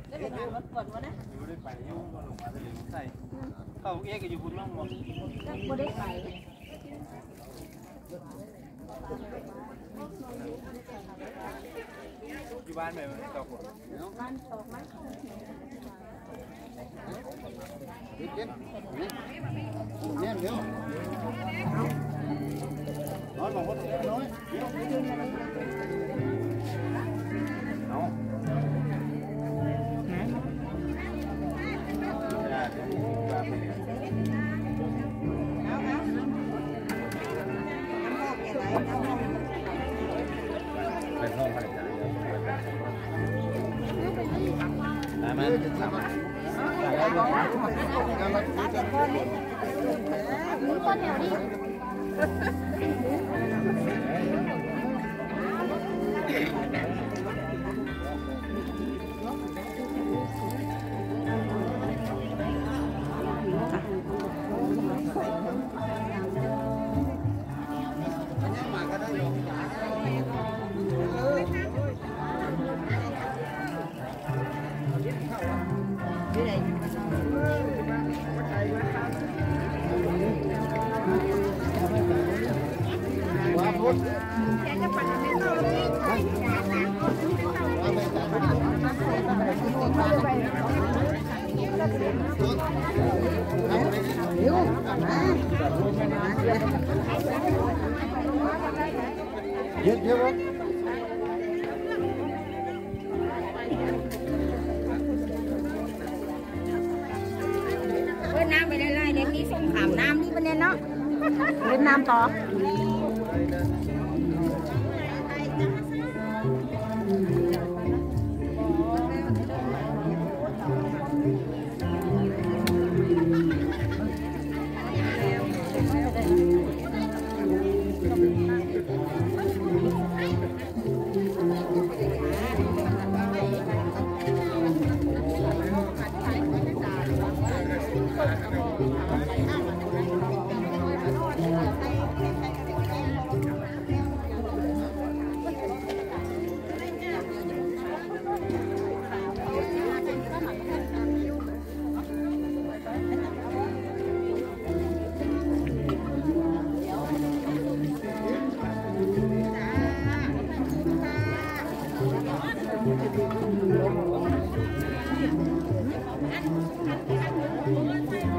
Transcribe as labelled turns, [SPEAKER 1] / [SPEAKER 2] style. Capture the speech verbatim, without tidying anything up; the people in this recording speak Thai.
[SPEAKER 1] ได้ไปงานวัดก่อนวะนะ
[SPEAKER 2] อยู่ได้ไปยุ่งก็ลงมาเลยใส่เข้าเอ๊กอยู่บนล่องหมด
[SPEAKER 1] ก็ได้ไป
[SPEAKER 2] อยู่บ้านไหนตก
[SPEAKER 1] บ้านตกไหม
[SPEAKER 3] กินกินเนี่ยเดี๋ยวน้อยบอกว่าน้อยเดี๋ยวเอาไปห้องไปจ้ะได้ไหมทำได้ไหม
[SPEAKER 1] แต่ก้อนนี้มือก้อนแถวนี้เยอะเยอะ
[SPEAKER 4] เล่นน้ำไปได้ไรเด็กนี้ส่งขามน้ำนี่ประเด็นเนาะเล่นน้ำต่อ
[SPEAKER 1] Hãy subscribe cho kênh Ghiền Mì Gõ để không bỏ lỡ